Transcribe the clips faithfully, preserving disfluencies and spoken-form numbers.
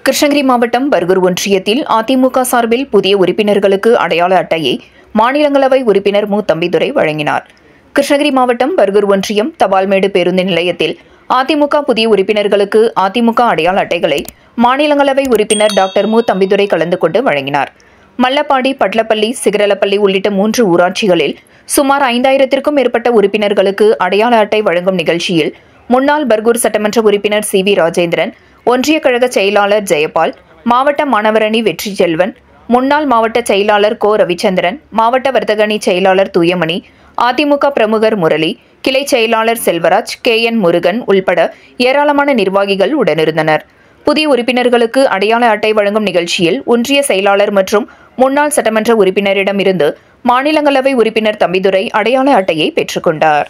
கிருஷ்ணகிரி மாவட்டம் பர்கூர் ஒன்றியத்தில் அதிமுக சார்பில் புதிய உறுப்பினர்களுக்கு அடையாள அட்டையை மாநிலங்களவை உறுப்பினர் மு தம்பிதுரை வழங்கினார். கிருஷ்ணகிரி மாவட்டம் பர்கூர் ஒன்றியம் தபால்மேடு பேருந்து நிலையத்தில் அதிமுக புதிய உறுப்பினர்களுக்கு அதிமுக அடையாள அட்டைகளை மாநிலங்களவை உறுப்பினர் டாக்டர் மு தம்பிதுரை கலந்து கொண்டு வழங்கினார். மல்லப்பாடி, பட்லப்பள்ளி, சிகரலப்பள்ளி உள்ளிட்ட மூன்று ஊராட்சிகளில் சுமார் ஐந்தாயிரத்திற்கும் மேற்பட்ட உறுப்பினர்களுக்கு அடையாள அட்டை வழங்கும் நிகழ்ச்சியில் முன்னாள் பர்கூர் சட்டமன்ற உறுப்பினர் சி வி ராஜேந்திரன், ஒன்றிய கழக செயலாளர் ஜெயபால், மாவட்ட மாணவரணி வெற்றி செல்வன், முன்னாள் மாவட்ட செயலாளர் கோ ரவிச்சந்திரன், மாவட்ட வர்த்தகணி செயலாளர் தூயமணி, அதிமுக பிரமுகர் முரளி, கிளை செயலாளர் செல்வராஜ், கே என் முருகன் உள்பட ஏராளமான நிர்வாகிகள் உடனிருந்தனர். புதிய உறுப்பினர்களுக்கு அடையாள அட்டை வழங்கும் நிகழ்ச்சியில் ஒன்றிய செயலாளர் மற்றும் முன்னாள் சட்டமன்ற உறுப்பினரிடமிருந்து மாநிலங்களவை உறுப்பினர் தம்பிதுரை அடையாள அட்டையை பெற்றுக்கொண்டார்.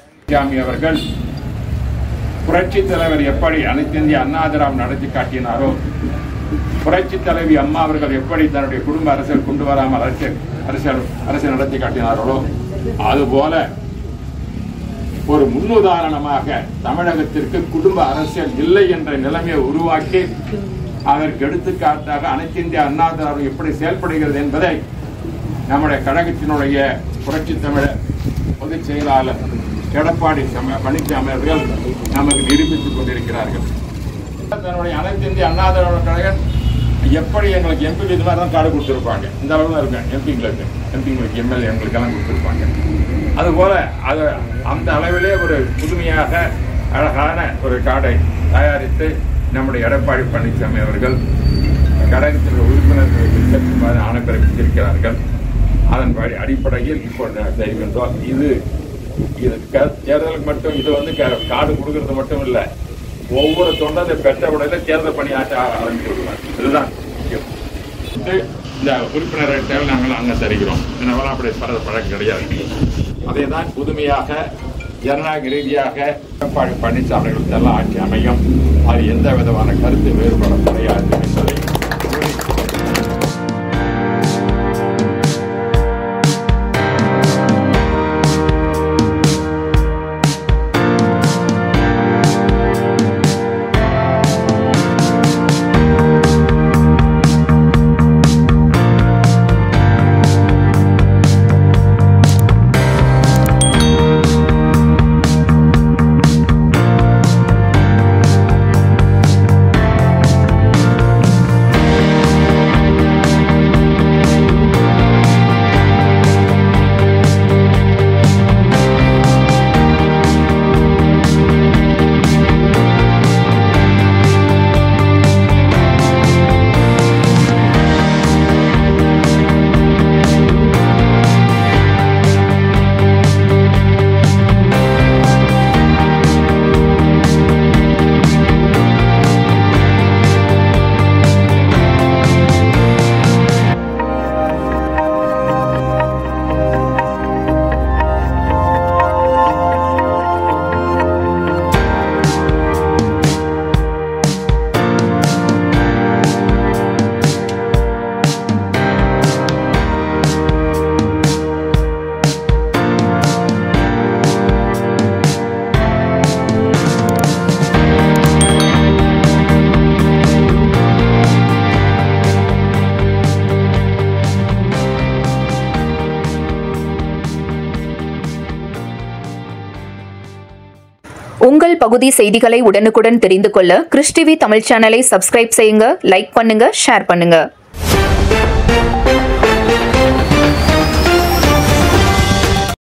புரட்சி தலைவர் எப்படி அனைத்து இந்திய அண்ணா திராவிட நடத்தி காட்டினாரோ, புரட்சி தலைவி அம்மா அவர்கள் எப்படி தன்னுடைய குடும்ப அரசியல் கொண்டு வராமல் அரசியல் அரசியல் அரசியல் நடத்தி காட்டினார்களோ, அதுபோல ஒரு முன்னுதாரணமாக தமிழகத்திற்கு குடும்ப அரசியல் இல்லை என்ற நிலைமையை உருவாக்கி அதற்கு எடுத்துக்காட்டாக அனைத்து இந்திய அண்ணா திராவிடம் எப்படி செயல்படுகிறது என்பதை நம்முடைய கழகத்தினுடைய புரட்சி தமிழர் பொதுச் செயலாளர் எடப்பாடி பழனிசாமி அவர்கள் நமக்கு நிரூபித்துக் கொண்டிருக்கிறார்கள். தன்னுடைய அனைத்து இந்திய அண்ணா திராவிட கழகம் எப்படி எங்களுக்கு எம்பி இது மாதிரி தான் கார்டு கொடுத்துருப்பாங்க, இந்த அளவு தான் இருக்கேன் எம்பிங்களுக்கு எம்பிங்களுக்கு எம்எல்ஏ எங்களுக்கெல்லாம் கொடுத்துருப்பாங்க. அதுபோல அது அந்த அளவிலே ஒரு புதுமையாக அழகான ஒரு கார்டை தயாரித்து நம்முடைய எடப்பாடி பழனிசாமி அவர்கள் கழகத்தில் உறுப்பினர்கள் அனுப்பியிருக்கிறார்கள். அதன் அடிப்படையில் இப்போது தெரிகின்றோம். இது இது தேர்தலுக்கு மட்டும் இது வந்து கார்டு கொடுக்கறது மட்டும் இல்லை, ஒவ்வொரு தொண்டரை பெற்ற உடனே தேர்தல் பணியாற்ற ஆரம்பித்துள்ளார். இதுதான் முக்கியம். இந்த உறுப்பினரை தேவை நாங்கள் அங்கே தருகிறோம். என்னவெல்லாம் அப்படி பல பழக்கம் கிடையாது. அதே தான் புதுமையாக ஜனநாயக ரீதியாக எடப்பாடி பழனிசாமி அவர்கள் ஆட்சி அமையும். அது எந்த விதமான கருத்து வேறுபாடு கிடையாது என்பதை உங்கள் பகுதி செய்திகளை உடனுக்குடன் தெரிந்து கொள்ள கிறிஸ் டிவி தமிழ் சேனலை சப்ஸ்கிரைப் செய்யுங்க, லைக் பண்ணுங்க, ஷேர் பண்ணுங்க.